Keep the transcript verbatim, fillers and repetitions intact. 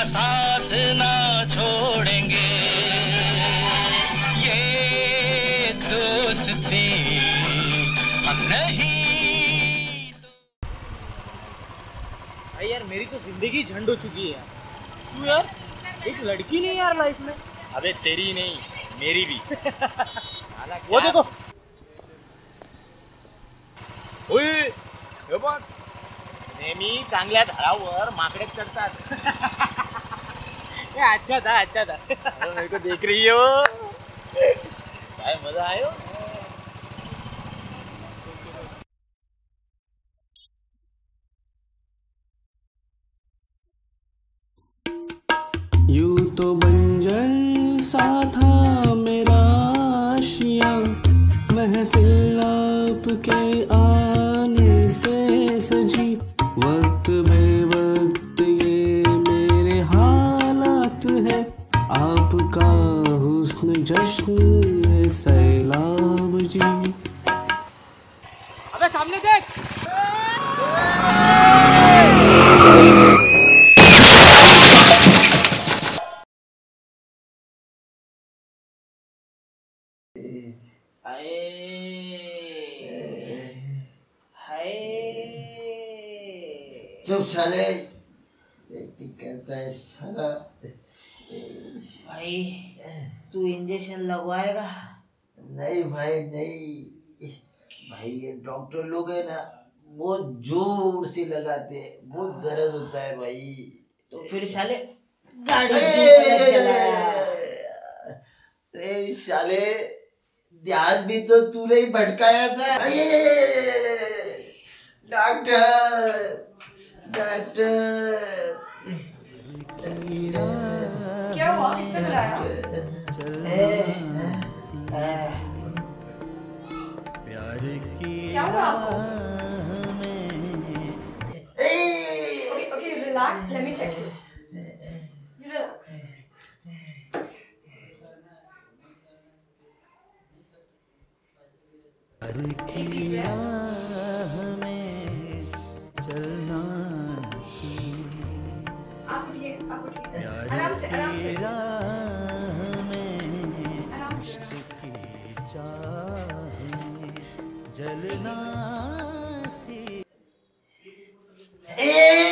साथ ना छोड़ेंगे, ये दोस्ती हम नहीं। भाई यार मेरी तो जिंदगी झंड हो चुकी है यार। तू यार एक लड़की नहीं यार लाइफ में। अबे तेरी नहीं मेरी भी। वो देखो ओए हे बघ, नेहमी चांगल्या झाडावर माकडे चढतात। अच्छा था अच्छा था। मेरे को देख रही हो, क्या मजा आयो। यूं तो बंजर सा था मेरा आशियाँ, महफिल आपके आने से सजी। वक्त बे वक्त ये मेरे हालात है, आपका हुस्न जश्न सैलाब जी। अबे सामने देख। चुप साले, करता है साला। भाई तू इंजेक्शन लगवाएगा? नहीं भाई नहीं भाई, ये डॉक्टर लोग है ना बहुत जोर से लगाते हैं, बहुत दर्द होता है भाई। तो फिर साले गाड़ी चलाया। अरे साले ध्यान भी तो तूने ही भटकाया था। डॉक्टर डॉक्टर क्या हुआ? किसने बुलाया? क्या हुआ आपको? Okay, okay, relax. Let me check you. You relax. Take deep breaths. आप उठिए, आप उठिए। आराम से, आराम से। आराम से। ए